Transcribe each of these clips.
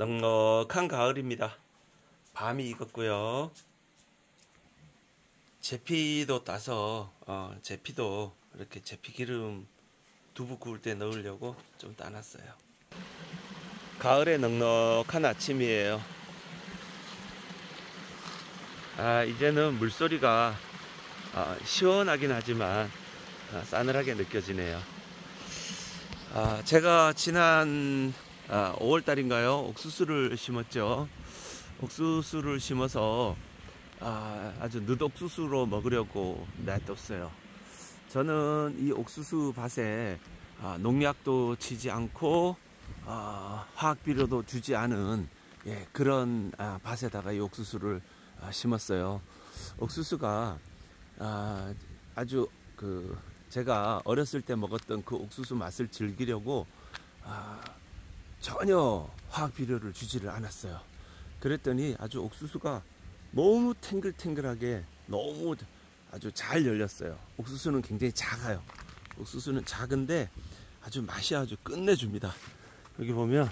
넉넉한 가을입니다. 밤이 익었고요. 제피도 따서 제피도 이렇게 제피 기름 두부 구울 때 넣으려고 좀 따놨어요. 가을의 넉넉한 아침이에요. 이제는 물소리가 시원하긴 하지만 싸늘하게 느껴지네요. 제가 지난 5월달인가요? 옥수수를 심었죠. 옥수수를 심어서 아주 늦옥수수로 먹으려고 놔뒀어요. 저는 이 옥수수 밭에 농약도 치지 않고 화학비료도 주지 않은 그런 밭에다가 이 옥수수를 심었어요. 옥수수가 아주 제가 어렸을 때 먹었던 그 옥수수 맛을 즐기려고 전혀 화학비료를 주지를 않았어요. 그랬더니 아주 옥수수가 너무 탱글탱글하게 너무 아주 잘 열렸어요. 옥수수는 굉장히 작아요. 옥수수는 작은데 아주 맛이 아주 끝내줍니다. 여기 보면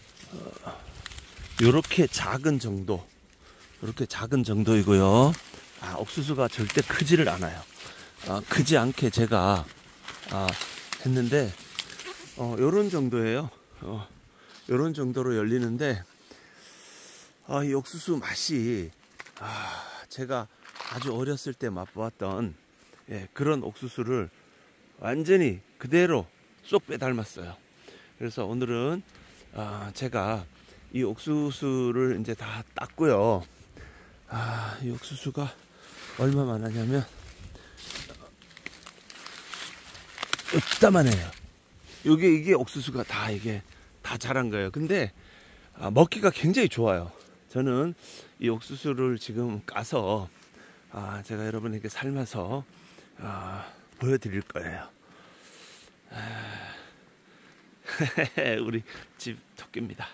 요렇게 작은 정도, 이렇게 작은 정도이고요. 옥수수가 절대 크지를 않아요. 크지 않게 제가 했는데 요런 정도예요. 요런 정도로 열리는데 이 옥수수 맛이 제가 아주 어렸을 때 맛보았던 그런 옥수수를 완전히 그대로 쏙 빼닮았어요. 그래서 오늘은 제가 이 옥수수를 이제 다 땄고요. 이 옥수수가 얼마만 하냐면 이따만해요. 이게 옥수수가 이게 다 자란 거예요. 근데 먹기가 굉장히 좋아요. 저는 이 옥수수를 지금 까서 제가 여러분에게 삶아서 보여드릴 거예요. 우리 집 토끼입니다.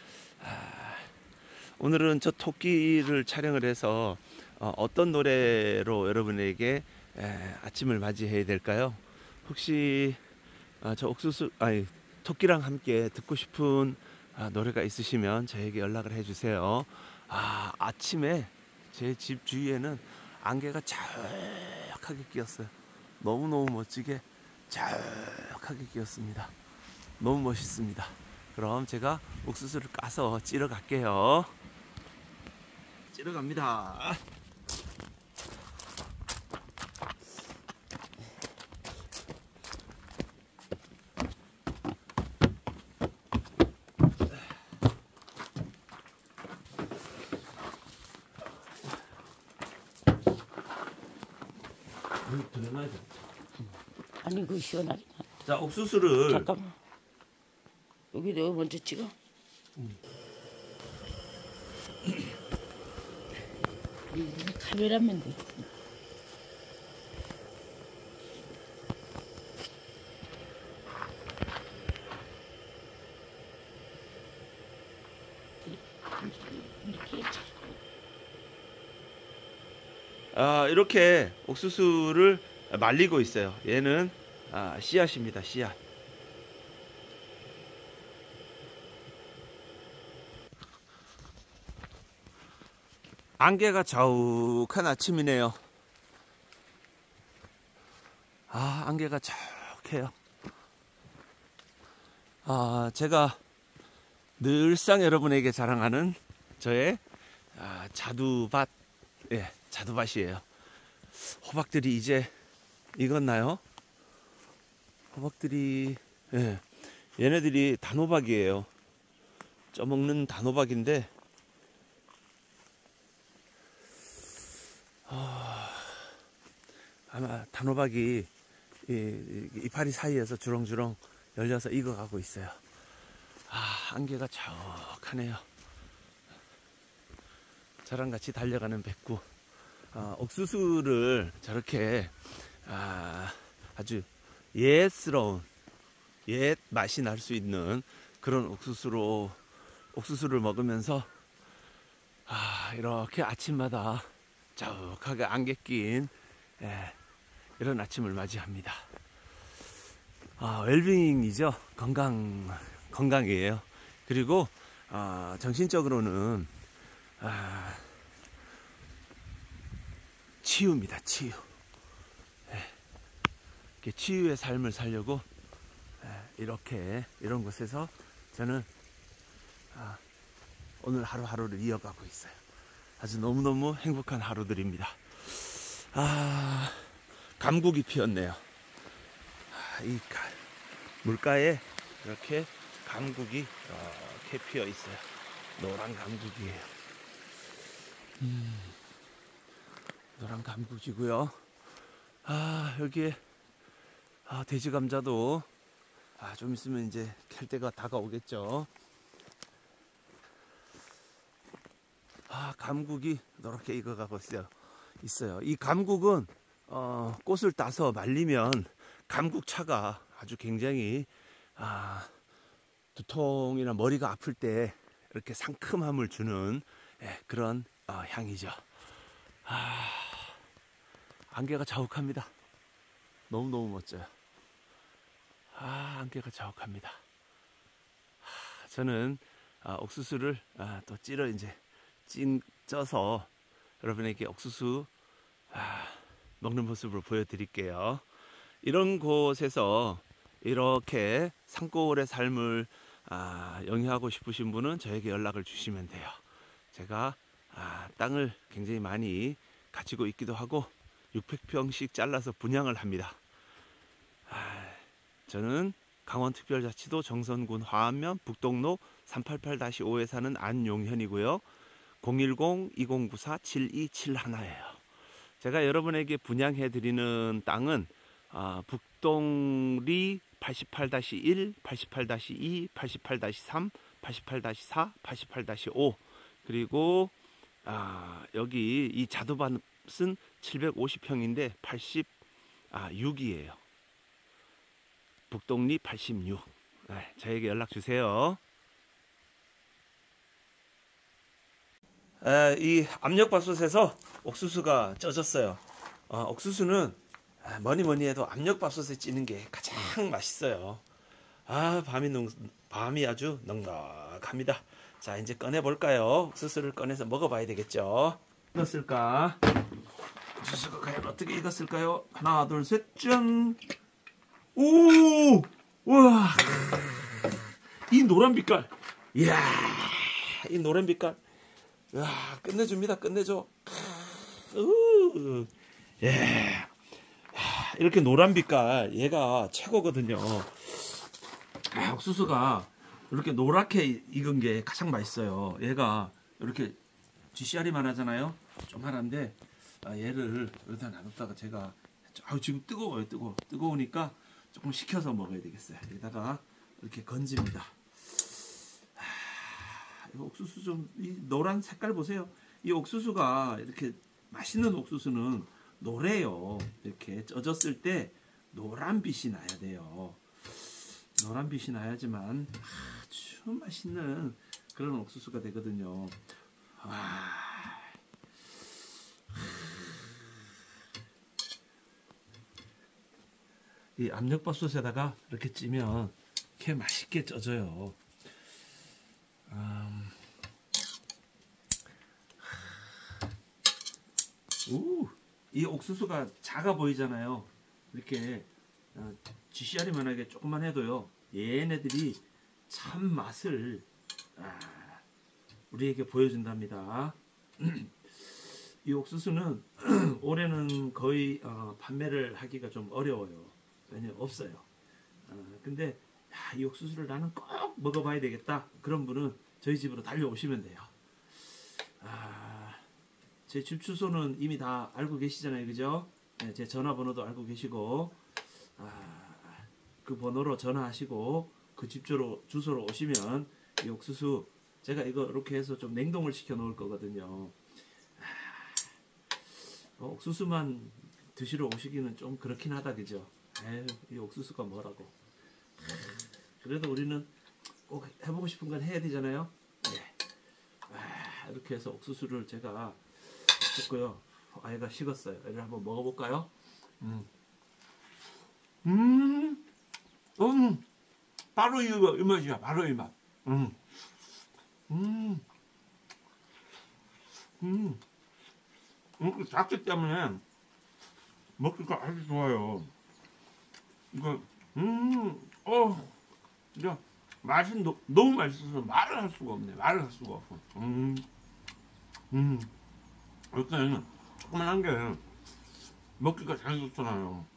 오늘은 저 토끼를 촬영을 해서 어떤 노래로 여러분에게 아침을 맞이해야 될까요? 혹시 저 토끼랑 함께 듣고 싶은 노래가 있으시면 저에게 연락을 해주세요. 아침에 제 집 주위에는 안개가 자욱하게 끼었어요. 너무너무 멋지게 자욱하게 끼었습니다. 너무 멋있습니다. 그럼 제가 옥수수를 까서 찌러 갈게요. 찌러 갑니다. 아니 그 시원하지. 자, 옥수수를 잠깐만. 여기 내가 먼저 찍어. 카메라면 돼. 이렇게 옥수수를 말리고 있어요. 얘는 씨앗입니다. 씨앗. 안개가 자욱한 아침이네요. 안개가 자욱해요. 제가 늘상 여러분에게 자랑하는 저의 자두밭, 자두밭이에요. 호박들이 이제 익었나요? 호박들이, 얘네들이 단호박이에요. 쪄먹는 단호박인데, 아마 단호박이 이파리 사이에서 주렁주렁 열려서 익어가고 있어요. 안개가 자욱하네요. 저랑 같이 달려가는 백구. 옥수수를 저렇게 아주 옛스러운 옛 맛이 날 수 있는 그런 옥수수를 먹으면서 이렇게 아침마다 자욱하게 안개 낀 이런 아침을 맞이합니다. 웰빙이죠. 건강이에요. 그리고 정신적으로는 치유입니다. 치유. 치유의 삶을 살려고 이렇게 이런 곳에서 저는 오늘 하루하루를 이어가고 있어요. 아주 너무너무 행복한 하루들입니다. 감국이 피었네요. 이 물가에 이렇게 감국이 이렇게 피어 있어요. 노란 감국이에요. 노란 감국이고요. 여기에 돼지 감자도 좀 있으면 이제 캘 때가 다가오겠죠. 감국이 노랗게 익어가고 있어요. 이 감국은 꽃을 따서 말리면 감국차가 아주 굉장히 두통이나 머리가 아플 때 이렇게 상큼함을 주는 그런 향이죠. 안개가 자욱합니다. 너무너무 멋져요. 안개가 자욱합니다. 저는 옥수수를 또 쪄서 여러분에게 옥수수 먹는 모습을 보여드릴게요. 이런 곳에서 이렇게 산골의 삶을 영위하고 싶으신 분은 저에게 연락을 주시면 돼요. 제가 땅을 굉장히 많이 가지고 있기도 하고 600평씩 잘라서 분양을 합니다. 저는 강원특별자치도 정선군 화암면 북동로 388-5에 사는 안용현이고요. 010-2094-7271예요. 제가 여러분에게 분양해드리는 땅은 북동리 88-1, 88-2, 88-3, 88-4, 88-5 그리고 여기 이 자두밭은 750평인데 86이에요. 북동리 86. 저에게 연락 주세요. 이 압력밥솥에서 옥수수가 쪄졌어요. 옥수수는 뭐니 해도 압력밥솥에 찌는 게 가장 맛있어요. 밤이 아주 넉넉합니다. 자, 이제 꺼내 볼까요? 옥수수를 꺼내서 먹어봐야 되겠죠. 익었을까? 옥수수가 과연 어떻게 익었을까요? 하나, 둘, 셋, 짠! 오! 와! 이 노란 빛깔! 이야! 이 노란 빛깔! 야, 끝내줍니다. 끝내줘. 예. 이렇게 노란 빛깔 얘가 최고거든요. 옥수수가 이렇게 노랗게 익은 게 가장 맛있어요. 얘가 이렇게 쥐씨알이만 하잖아요. 조그만한데 얘를 여기다 놔뒀다가 제가 지금 뜨거워요. 뜨거우니까 조금 식혀서 먹어야 되겠어요. 여기다가 이렇게 건집니다. 옥수수 이 노란 색깔 보세요. 이 옥수수가 이렇게 맛있는 옥수수는 노래요. 이렇게 쪄졌을 때 노란 빛이 나야 돼요. 노란 빛이 나야지만 아주 맛있는 그런 옥수수가 되거든요. 이 압력밥솥에다가 이렇게 찌면 이렇게 맛있게 쪄져요. 이 옥수수가 작아 보이잖아요. 이렇게 쥐씨알이만하게 조금만 해도요, 얘네들이 참 맛을 우리에게 보여준답니다. 이 옥수수는 올해는 거의 판매를 하기가 좀 어려워요. 왜냐면 없어요. 근데 이 옥수수를 나는 꼭 먹어봐야 되겠다, 그런 분은 저희 집으로 달려오시면 돼요. 제 집 주소는 이미 다 알고 계시잖아요, 그죠? 네, 제 전화번호도 알고 계시고, 그 번호로 전화하시고 그 집 주소로 오시면 이 옥수수 제가 이거 이렇게 해서 좀 냉동을 시켜 놓을 거거든요. 옥수수만 드시러 오시기는 좀 그렇긴 하다, 그죠? 이 옥수수가 뭐라고. 그래도 우리는 꼭 해보고 싶은 건 해야 되잖아요. 네. 이렇게 해서 옥수수를 제가 했고요. 아이가 식었어요. 얘를 한번 먹어볼까요? 바로 이 맛이야. 바로 이 맛. 그 잡채 때문에 먹기가 아주 좋아요. 이거, 진짜 맛이 너무 맛있어서 말을 할 수가 없네. 말을 할 수가 없어. 이렇게 조그만한 게 먹기가 잘 좋잖아요.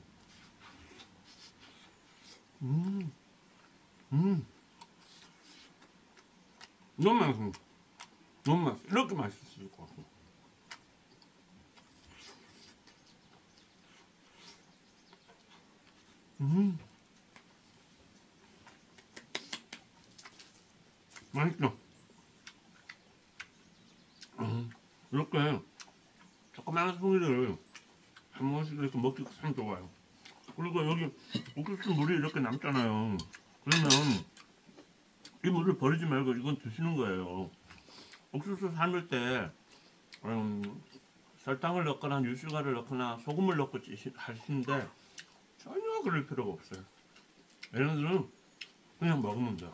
너무 맛있어. 너무 맛있어. 이렇게 맛있을 것 같고. 맛있죠? 이렇게 조그마한 송이를 한 번씩 이렇게 먹기가 참 좋아요. 그리고 여기 옥수수 물이 이렇게 남잖아요. 그러면 이 물을 버리지 말고 이건 드시는 거예요. 옥수수 삶을 때 설탕을 넣거나 유수가를 넣거나 소금을 넣고 하시는데 전혀 그럴 필요가 없어요. 얘네들은 그냥 먹으면 돼요.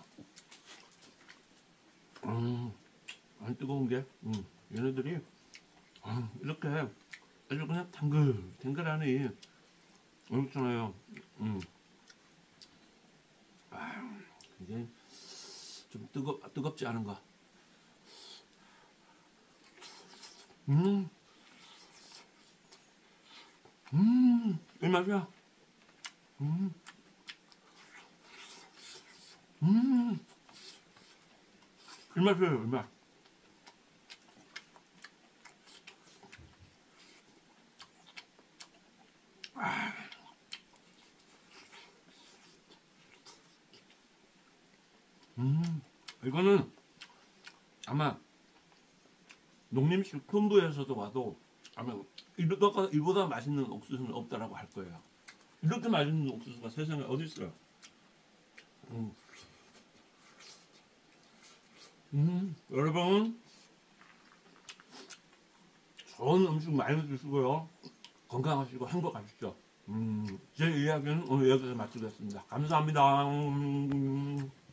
안 뜨거운 게 얘네들이 이렇게 아주 그냥 탱글탱글하니 어렵잖아요. 굉장히 좀 뜨겁지 않은가. 이 맛이야. 이 맛이에요, 이 맛. 이거는 아마 농림식품부에서도 와도 아마 이보다 맛있는 옥수수는 없다라고 할 거예요. 이렇게 맛있는 옥수수가 세상에 어디 있어요? 여러분 좋은 음식 많이 드시고요. 건강하시고 행복하시죠. 제 이야기는 오늘 여기서 마치겠습니다. 감사합니다.